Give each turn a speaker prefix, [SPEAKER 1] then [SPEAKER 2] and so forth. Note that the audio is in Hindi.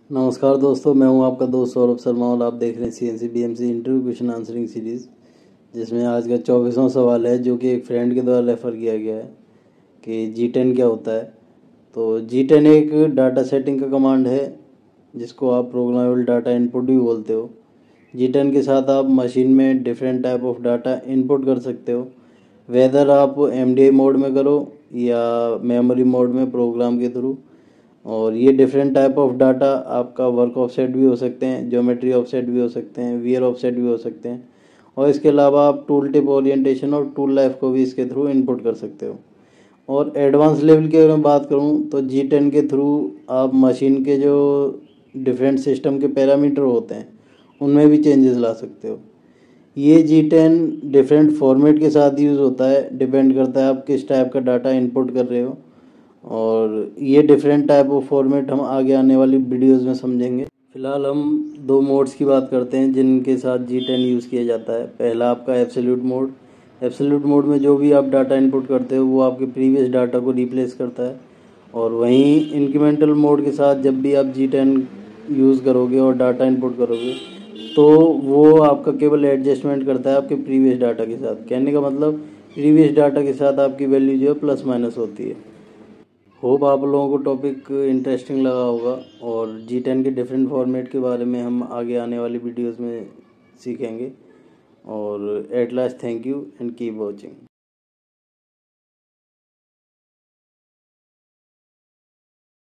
[SPEAKER 1] नमस्कार दोस्तों, मैं हूं आपका दोस्त सौरभ शर्मा और आप देख रहे हैं CNC BMC interview question answering series, जिसमें आज का 24वां सवाल है जो कि एक फ्रेंड के द्वारा रेफ़र किया गया है कि G10 क्या होता है। तो G10 एक डाटा सेटिंग का कमांड है जिसको आप प्रोग्रामेबल डाटा इनपुट भी बोलते हो। G10 के साथ आप मशीन में different type of data input कर सकते हो, वेदर आप MDI मोड में करो या मेमोरी मोड में प्रोग्राम के थ्रू। और ये डिफरेंट टाइप ऑफ डाटा आपका वर्क ऑफसेट भी हो सकते हैं, ज्योमेट्री ऑफसेट भी हो सकते हैं, वियर ऑफसेट भी हो सकते हैं, और इसके अलावा आप टूल टिप ओरिएंटेशन और टूल लाइफ को भी इसके थ्रू इनपुट कर सकते हो। और एडवांस लेवल की अगर मैं बात करूँ तो G10 के थ्रू आप मशीन के जो डिफरेंट सिस्टम के पैरामीटर होते हैं उनमें भी चेंजेस ला सकते हो। ये G10 डिफरेंट फॉर्मेट के साथ यूज़ होता है, डिपेंड करता है आप किस टाइप का डाटा इनपुट कर रहे हो। और ये डिफरेंट टाइप ऑफ फॉर्मेट हम आगे आने वाली वीडियोस में समझेंगे। फिलहाल हम दो मोड्स की बात करते हैं जिनके साथ G10 यूज़ किया जाता है। पहला आपका एब्सोल्यूट मोड। एब्सोल्यूट मोड में जो भी आप डाटा इनपुट करते हो वो आपके प्रीवियस डाटा को रिप्लेस करता है। और वहीं इंक्रीमेंटल मोड के साथ जब भी आप G10 यूज़ करोगे और डाटा इनपुट करोगे तो वो आपका केवल एडजस्टमेंट करता है आपके प्रीवियस डाटा के साथ। कहने का मतलब प्रीवियस डाटा के साथ आपकी वैल्यू जो है प्लस माइनस होती है। होप आप लोगों को टॉपिक इंटरेस्टिंग लगा होगा और G10 के डिफरेंट फॉर्मेट के बारे में हम आगे आने वाली वीडियोस में सीखेंगे। और at last thank you and keep watching.